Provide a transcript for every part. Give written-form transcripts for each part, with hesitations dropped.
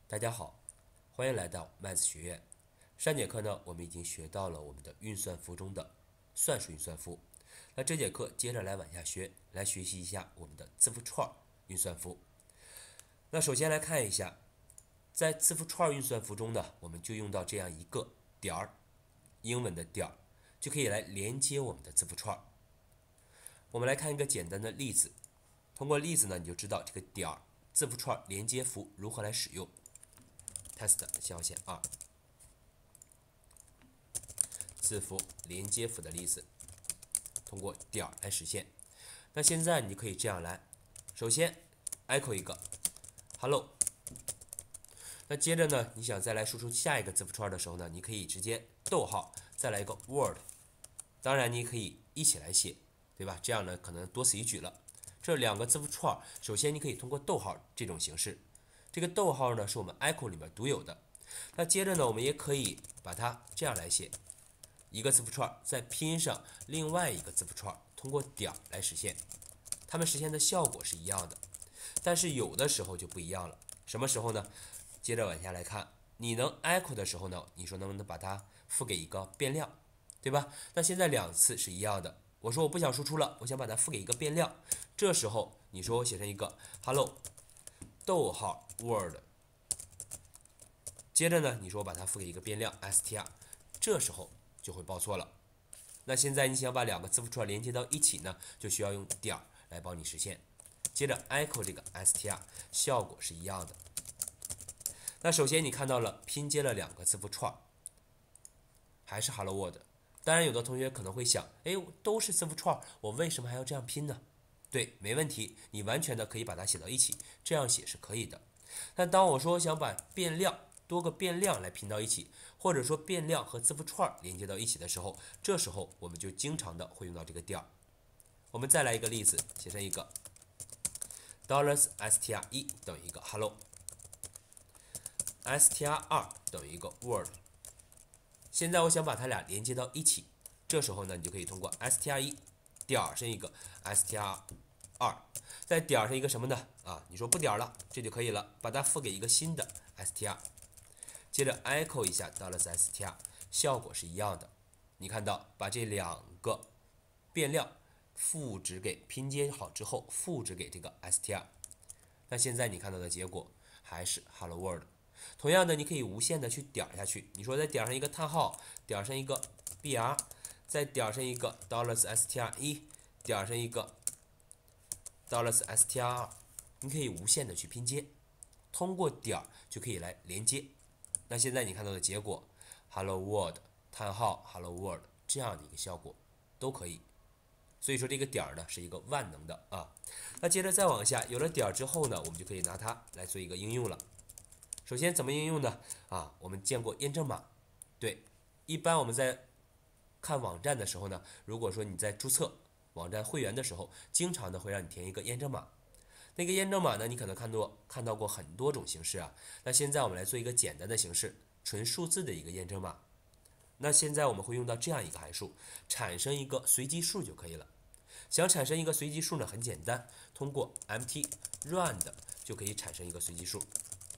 大家好，欢迎来到麦子学院。上节课呢，我们已经学到了我们的运算符中的算术运算符。那这节课接着来往下学，来学习一下我们的字符串运算符。那首先来看一下，在字符串运算符中呢，我们就用到这样一个点儿，英文的点儿，就可以来连接我们的字符串。我们来看一个简单的例子，通过例子呢，你就知道这个点儿字符串连接符如何来使用。test 象限2字符连接符的例子，通过点来实现。那现在你可以这样来，首先 echo 一个 hello， 那接着呢，你想再来输出下一个字符串的时候呢，你可以直接逗号，再来一个 word， 当然你可以一起来写，对吧？这样呢可能多此一举了。这两个字符串，首先你可以通过逗号这种形式，这个逗号呢是我们 echo 里面独有的。那接着呢，我们也可以把它这样来写，一个字符串再拼上另外一个字符串，通过点来实现，它们实现的效果是一样的，但是有的时候就不一样了。什么时候呢？接着往下来看，你能 echo 的时候呢，你说能不能把它赋给一个变量，对吧？那现在两次是一样的，我说我不想输出了，我想把它赋给一个变量，这时候你说我写成一个 hello 逗号 word， 接着呢，你说我把它赋给一个变量 str， 这时候就会报错了。那现在你想把两个字符串连接到一起呢，就需要用点来帮你实现。接着 echo 这个 str， 效果是一样的。那首先你看到了拼接了两个字符串，还是 hello world。当然，有的同学可能会想，哎，都是字符串，我为什么还要这样拼呢？对，没问题，你完全的可以把它写到一起，这样写是可以的。但当我说想把变量多个变量来拼到一起，或者说变量和字符串连接到一起的时候，这时候我们就经常的会用到这个点。我们再来一个例子，写成一个 $str1 等于一个 hello，str2 等于一个 word。现在我想把它俩连接到一起，这时候呢，你就可以通过 str1 点上一个 str2，再点上一个什么呢？你说不点了，这就可以了，把它赋给一个新的 str， 接着 echo 一下 $str， 效果是一样的。你看到把这两个变量复制给拼接好之后，复制给这个 str， 那现在你看到的结果还是 hello world。同样的，你可以无限的去点下去。你说再点上一个叹号，点上一个 br， 再点上一个 $str1， 点上一个 $str2， 你可以无限的去拼接，通过点就可以来连接。那现在你看到的结果 ，hello world 叹号 hello world 这样的一个效果都可以。所以说这个点呢是一个万能的啊。那接着再往下，有了点之后呢，我们就可以拿它来做一个应用了。首先怎么应用呢？我们见过验证码，对，一般我们在看网站的时候呢，如果说你在注册网站会员的时候，经常的会让你填一个验证码。那个验证码呢，你可能看到过很多种形式啊。那现在我们来做一个简单的形式，纯数字的一个验证码。那现在我们会用到这样一个函数，产生一个随机数就可以了。想产生一个随机数呢，很简单，通过 mt rand 就可以产生一个随机数。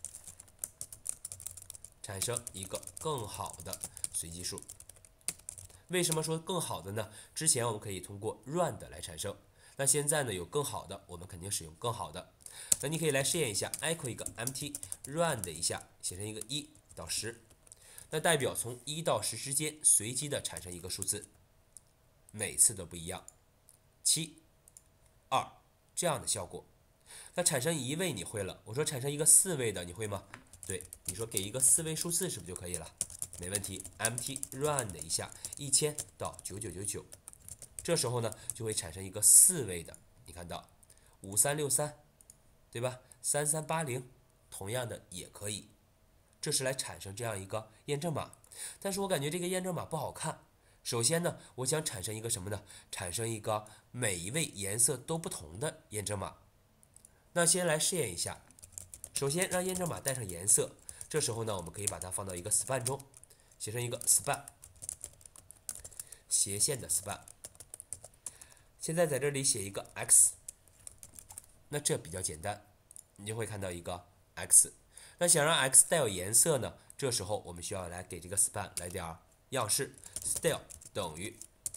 产生一个更好的随机数。为什么说更好的呢？之前我们可以通过 rand 来产生，那现在呢有更好的，我们肯定使用更好的。那你可以来试验一下 ，echo 一个 mt rand 一下，写成一个1到10，那代表从1到10之间随机的产生一个数字，每次都不一样，7、2这样的效果。那产生一位你会了，我说产生一个4位的你会吗？对，你说给一个4位数字是不是就可以了？没问题 ，mt run 一下1000到9999，这时候呢就会产生一个4位的，你看到5363，对吧？3380，同样的也可以，这是来产生这样一个验证码。但是我感觉这个验证码不好看。首先呢，我想产生一个什么呢？产生一个每一位颜色都不同的验证码。那先来试验一下，首先让验证码带上颜色，这时候呢，我们可以把它放到一个 span 中，写成一个 span 斜线的 span。现在在这里写一个 x， 那这比较简单，你就会看到一个 x。 那想让 x 带有颜色呢，这时候我们需要来给这个 span 来点样式 ，style 等于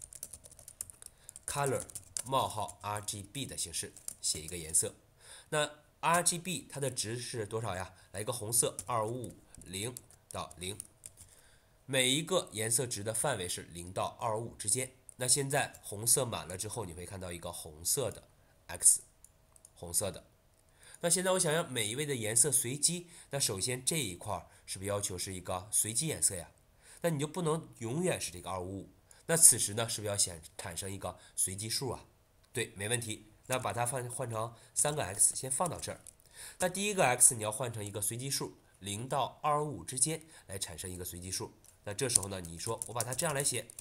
color 冒号 RGB 的形式写一个颜色。那 RGB 它的值是多少呀？来一个红色2550到0，每一个颜色值的范围是0到25之间。那现在红色满了之后，你会看到一个红色的 x， 红色的。那现在我想让每一位的颜色随机，那首先这一块是不是要求是一个随机颜色呀？那你就不能永远是这个255。那此时呢，是不是要产生一个随机数啊？对，没问题。那把它换成3个 x， 先放到这儿。那第一个 x 你要换成一个随机数，0到255之间来产生一个随机数。那这时候呢，你说我把它这样来写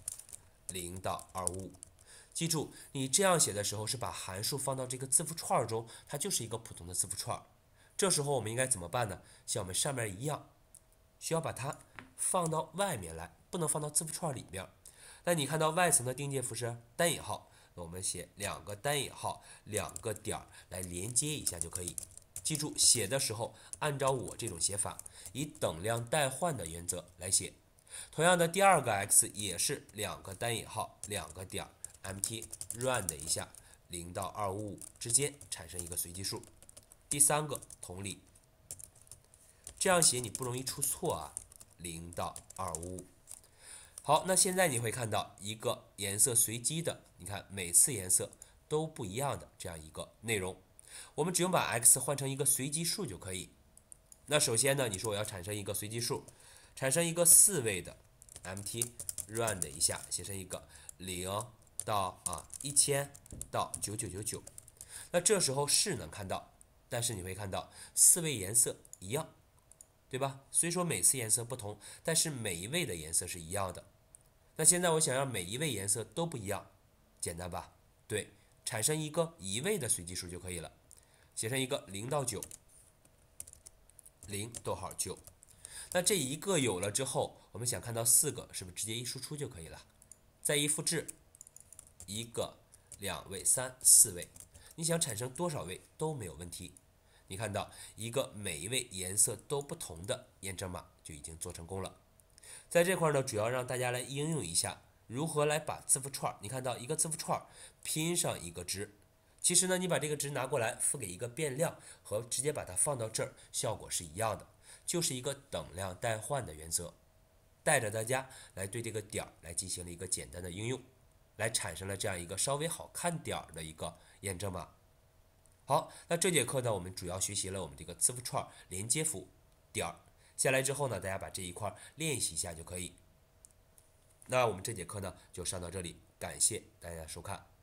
，0到255。记住，你这样写的时候是把函数放到这个字符串中，它就是一个普通的字符串。这时候我们应该怎么办呢？像我们上面一样，需要把它放到外面来，不能放到字符串里面。那你看到外层的定介符是单引号，那我们写2个单引号，2个点来连接一下就可以。记住，写的时候按照我这种写法，以等量代换的原则来写。同样的，第二个 x 也是2个单引号，2个点 mt run 的一下，0到255之间产生一个随机数。第三个同理，这样写你不容易出错啊，0到255。好，那现在你会看到一个颜色随机的，你看每次颜色都不一样的这样一个内容。我们只用把 x 换成一个随机数就可以。那首先呢，你说我要产生一个随机数，产生一个4位的 mt run 的一下，写成一个0到1000到9999。那这时候是能看到，但是你会看到4位颜色一样，对吧？虽说每次颜色不同，但是每一位的颜色是一样的。那现在我想让每一位颜色都不一样，简单吧？对，产生一个一位的随机数就可以了，写成一个0到9，0逗号9。那这一个有了之后，我们想看到4个，是不是直接一输出就可以了？再一复制，1个、2位、3、4位，你想产生多少位都没有问题。你看到一个每一位颜色都不同的验证码就已经做成功了。在这块呢，主要让大家来应用一下如何来把字符串，你看到一个字符串拼上一个值，其实呢，你把这个值拿过来赋给一个变量，和直接把它放到这儿，效果是一样的，就是一个等量代换的原则。带着大家来对这个点来进行了一个简单的应用，来产生了这样一个稍微好看点的一个验证码。好，那这节课呢，我们主要学习了我们这个字符串连接符点下来之后呢，大家把这一块练习一下就可以。那我们这节课呢就上到这里，感谢大家收看。